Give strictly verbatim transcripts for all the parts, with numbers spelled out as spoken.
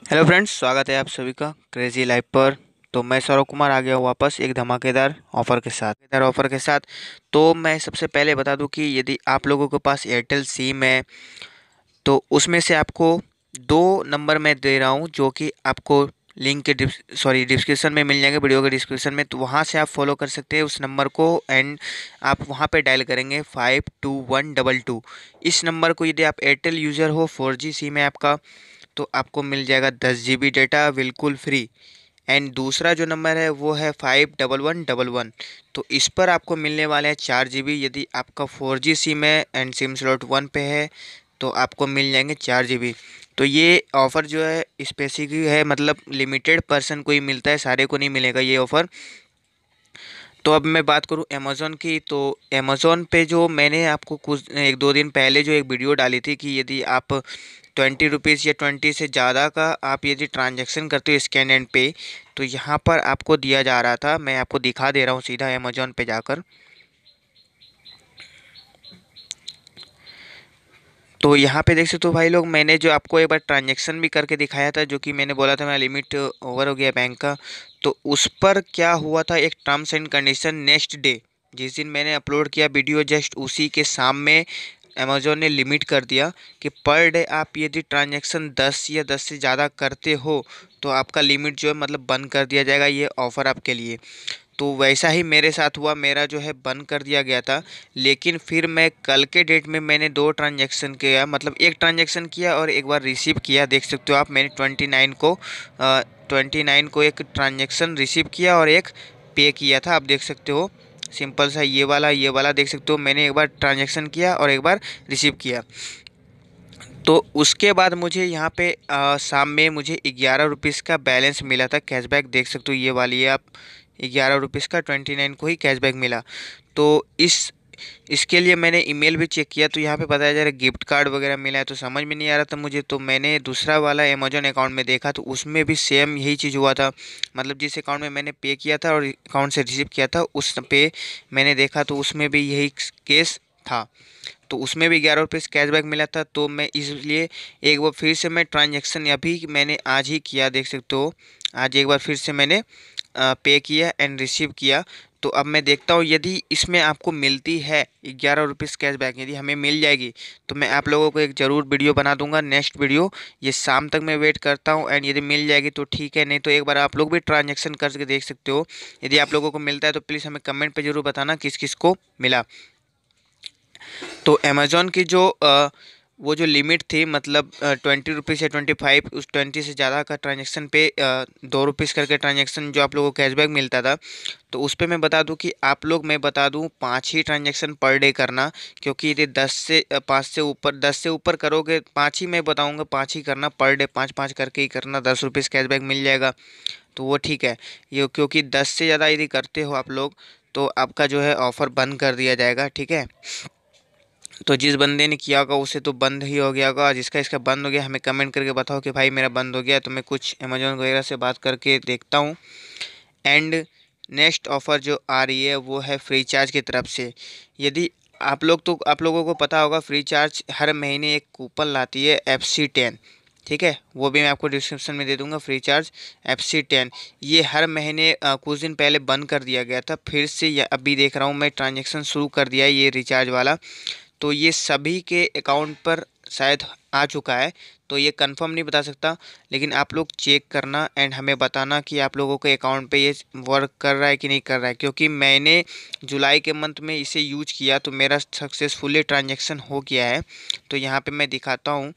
Hello friends, स्वागत है आप सभी का क्रेजी लाइफ पर। तो मैं सौरभ कुमार आ गया हूँ वापस एक धमाकेदार ऑफर के साथ धमाकेदार ऑफर के साथ। तो मैं सबसे पहले बता दूं कि यदि आप लोगों के पास एयरटेल सिम है तो उसमें से आपको दो नंबर मैं दे रहा हूँ जो कि आपको लिंक के सॉरी डिस्क्रिप्शन में मिल जाएंगे, वीडियो के डिस्क्रिप्शन में। तो वहाँ से आप फॉलो कर सकते हैं उस नंबर को एंड आप वहाँ पे डायल करेंगे five two one double two. इस नंबर को यदि आप एयरटेल यूज़र हो, फोर जी सिम है आपका, तो आपको मिल जाएगा दस जी बी डेटा बिल्कुल फ्री। एंड दूसरा जो नंबर है वो है five double one double one. तो इस पर आपको मिलने वाले हैं चार जी बी। यदि आपका फोर जी सिम है एंड सिम स्लॉट वन पे है तो आपको मिल जाएंगे चार जी बी। तो ये ऑफ़र जो है स्पेसिफिक है, मतलब लिमिटेड पर्सन को ही मिलता है, सारे को नहीं मिलेगा ये ऑफ़र। तो अब मैं बात करूं अमेज़ॉन की, तो अमेज़ॉन पे जो मैंने आपको कुछ एक दो दिन पहले जो एक वीडियो डाली थी कि यदि आप ट्वेंटी रुपीज़ या ट्वेंटी से ज़्यादा का आप यदि ट्रांजैक्शन करते हो स्कैन एंड पे, तो यहाँ पर आपको दिया जा रहा था। मैं आपको दिखा दे रहा हूँ सीधा अमेज़ॉन पे जाकर। तो यहाँ पे देख सकते हो भाई लोग, मैंने जो आपको एक बार ट्रांजैक्शन भी करके दिखाया था, जो कि मैंने बोला था मेरा लिमिट ओवर हो गया बैंक का। तो उस पर क्या हुआ था, एक terms and condition next day जिस दिन मैंने अपलोड किया वीडियो, जस्ट उसी के सामने अमेज़ॉन ने लिमिट कर दिया कि पर डे आप यदि ट्रांजैक्शन दस या दस से ज़्यादा करते हो तो आपका लिमिट जो है मतलब बंद कर दिया जाएगा, ये ऑफ़र आपके लिए। तो वैसा ही मेरे साथ हुआ, मेरा जो है बंद कर दिया गया था। लेकिन फिर मैं कल के डेट में मैंने दो ट्रांजैक्शन किया, मतलब एक ट्रांजैक्शन किया और एक बार रिसीव किया। देख सकते हो आप, मैंने ट्वेंटी नाइन को ट्वेंटी नाइन को एक ट्रांजैक्शन रिसीव किया और एक पे किया था। आप देख सकते हो सिंपल सा ये वाला ये वाला देख सकते हो, मैंने एक बार ट्रांजैक्शन किया और एक बार रिसीव किया। तो उसके बाद मुझे यहाँ पे आ, शाम में मुझे ग्यारह रुपीज़ का बैलेंस मिला था कैशबैक। देख सकते हो ये वाली है आप, ग्यारह रुपीज़ का ट्वेंटी नाइन को ही कैशबैक मिला। तो इस इसके लिए मैंने ईमेल भी चेक किया तो यहाँ पे बताया जा रहा है गिफ्ट कार्ड वगैरह मिला है। तो समझ में नहीं आ रहा था मुझे, तो मैंने दूसरा वाला अमेजोन अकाउंट में देखा तो उसमें भी सेम यही चीज़ हुआ था। मतलब जिस अकाउंट में मैंने पे किया था और अकाउंट से रिसीव किया था उस पे मैंने देखा तो उसमें भी यही केस था। तो उसमें भी ग्यारह रुपये कैशबैक मिला था। तो मैं इसलिए एक बार फिर से मैं ट्रांजैक्शन अभी मैंने आज ही किया, देख सकते हो आज एक बार फिर से मैंने पे किया एंड रिसीव किया। तो अब मैं देखता हूँ यदि इसमें आपको मिलती है ग्यारह रुपीज़ कैशबैक, यदि हमें मिल जाएगी तो मैं आप लोगों को एक ज़रूर वीडियो बना दूंगा, नेक्स्ट वीडियो। ये शाम तक मैं वेट करता हूँ एंड यदि मिल जाएगी तो ठीक है, नहीं तो एक बार आप लोग भी ट्रांजैक्शन करके देख सकते हो। यदि आप लोगों को मिलता है तो प्लीज़ हमें कमेंट पे ज़रूर बताना किस किस को मिला। तो अमेज़ॉन की जो अ, वो जो लिमिट थी, मतलब ट्वेंटी रुपीज़ या ट्वेंटी फाइव, उस ट्वेंटी से ज़्यादा का ट्रांजैक्शन पे अ, दो रुपीज़ करके ट्रांजैक्शन जो आप लोगों को कैशबैक मिलता था। तो उस पे मैं बता दूं कि आप लोग, मैं बता दूं, पाँच ही ट्रांजैक्शन पर डे करना। क्योंकि यदि दस से अ, पाँच से ऊपर दस से ऊपर करोगे, पाँच ही मैं बताऊंगा, पाँच ही करना पर डे, पाँच पाँच करके ही करना, दस रुपीज़ कैशबैक मिल जाएगा। तो वो ठीक है। ये क्योंकि दस से ज़्यादा यदि करते हो आप लोग तो आपका जो है ऑफ़र बंद कर दिया जाएगा, ठीक है। तो जिस बंदे ने किया होगा उसे तो बंद ही हो गया होगा, जिसका इसका बंद हो गया हमें कमेंट करके बताओ कि भाई मेरा बंद हो गया। तो मैं कुछ अमेजोन वगैरह से बात करके देखता हूँ। एंड नेक्स्ट ऑफ़र जो आ रही है वो है फ्री चार्ज की तरफ से। यदि आप लोग, तो आप लोगों को पता होगा फ्री चार्ज हर महीने एक कूपन लाती है एफ सी टेन, ठीक है, वो भी मैं आपको डिस्क्रिप्शन में दे दूंगा। FreeCharge F C ten, ये हर महीने अ, कुछ दिन पहले बंद कर दिया गया था, फिर से ये अभी देख रहा हूँ मैं ट्रांजैक्शन शुरू कर दिया है ये रिचार्ज वाला। तो ये सभी के अकाउंट पर शायद आ चुका है। तो ये कंफर्म नहीं बता सकता, लेकिन आप लोग चेक करना एंड हमें बताना कि आप लोगों के अकाउंट पे ये वर्क कर रहा है कि नहीं कर रहा है। क्योंकि मैंने जुलाई के मंथ में इसे यूज किया तो मेरा सक्सेसफुली ट्रांजैक्शन हो गया है। तो यहाँ पे मैं दिखाता हूँ,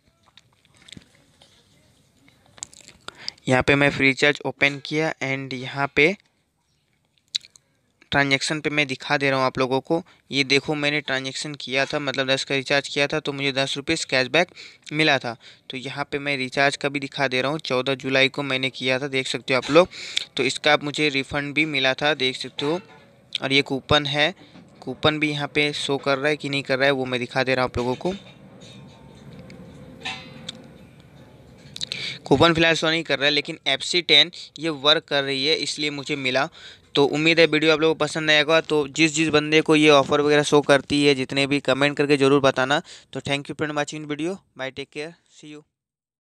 यहाँ पे मैं फ्री चार्ज ओपन किया एंड यहाँ पे ट्रांजैक्शन पे मैं दिखा दे रहा हूँ आप लोगों को। ये देखो मैंने ट्रांजैक्शन किया था, मतलब दस का रिचार्ज किया था तो मुझे दस रुपीज़ कैशबैक मिला था। तो यहाँ पे मैं रिचार्ज का भी दिखा दे रहा हूँ, चौदह जुलाई को मैंने किया था, देख सकते हो आप लोग। तो इसका मुझे रिफ़ंड भी मिला था, देख सकते हो। और ये कूपन है, कूपन भी यहाँ पे शो कर रहा है कि नहीं कर रहा है वो मैं दिखा दे रहा हूँ आप लोगों को। कूपन फिलहाल शो नहीं कर रहा है लेकिन एफ सी टेन ये वर्क कर रही है, इसलिए मुझे मिला। तो उम्मीद है वीडियो आप लोगों को पसंद आएगा। तो जिस जिस बंदे को ये ऑफ़र वगैरह शो करती है, जितने भी, कमेंट करके ज़रूर बताना। तो thank you for watching video, bye, take care, see you.